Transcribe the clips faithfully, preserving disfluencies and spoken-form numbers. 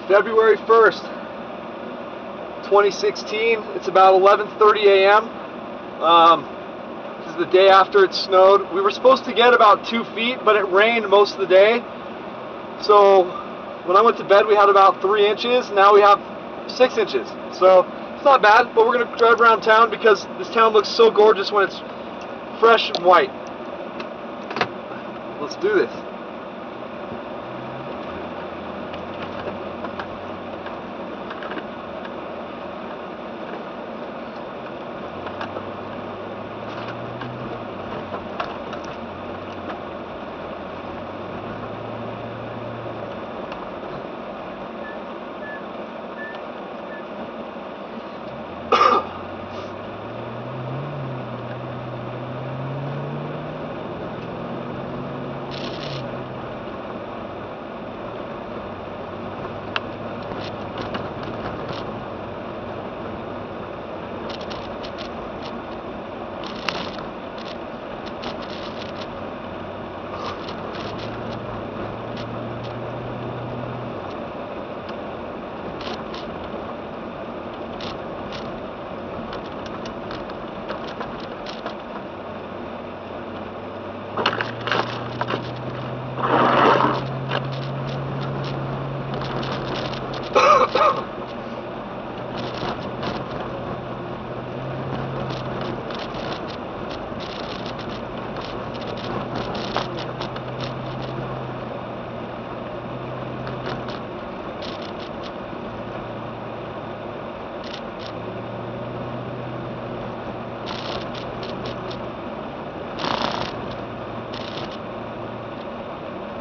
February first, twenty sixteen. It's about eleven thirty a m Um, this is the day after it snowed. We were supposed to get about two feet, but it rained most of the day. So when I went to bed, we had about three inches. Now we have six inches. So it's not bad, but we're gonna drive around town because this town looks so gorgeous when it's fresh and white. Let's do this.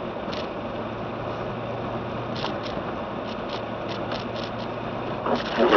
Okay.